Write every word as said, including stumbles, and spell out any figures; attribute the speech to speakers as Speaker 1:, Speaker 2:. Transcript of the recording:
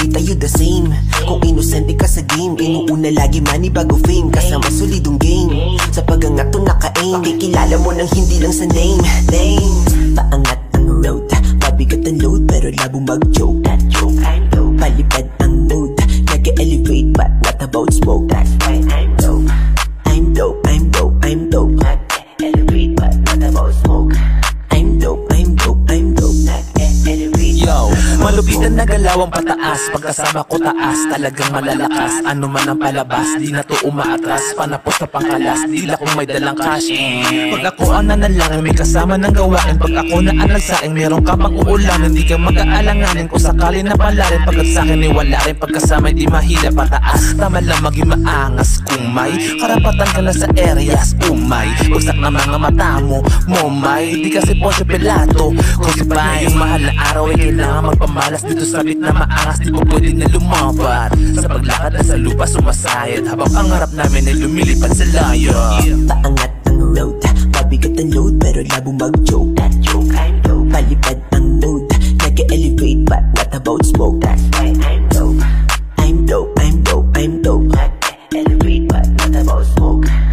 Speaker 1: di tayo the same. Kung inosente ka sa game, inuuna lagi money bago fame. Kasama solidong game, sa pagangat to naka-aim. Di kilala mo nang hindi lang sa name. Lame, paangat ang road, mabigat ang load pero labo mag-joke. That joke, I'm dope. Palipad ang mood, nag-elevate but not about smoke. That's why I'm dope. I'm dope, I'm dope, I'm dope. Nag-elevate but not about smoke. I'm dope, I'm dope, I'm dope. Nag-elevate.
Speaker 2: Yo, malupitan na galawang pataas. Pagkasama ko taas, talagang malalakas. Ano man ang palabas, di na to umaatras. Panapos na pangkalas, dila kung may dalang cash. Pag ako ang nanalangin, may kasama ng gawain. Pag ako na ang nagsaing, meron ka pang uulan. Hindi ka mag-aalanganin kung sakali na palarin. Pagkat sa'kin ay wala rin, pagkasama di mahila pataas. Tama lang maging maangas kung may karapatan ka na sa areas. Umay, bagsak na mga mata mo, momay. Di kasi Poncio Pilato, kung si pa yung mahal na araw ay kailangan magpamalas. Dito sabit na maangas, di po pwede na lumabat. Sa paglakad na sa lupa sumasayad, habang pangarap namin ay lumilipad sa layo.
Speaker 1: Paangat ang road, mabigat ang load pero labo mag-joke. That joke, I'm dope. Palipad ang mood, nag-elevate but not about smoke. That's why I'm dope. I'm dope, I'm dope, I'm dope. Nag-elevate but not about smoke.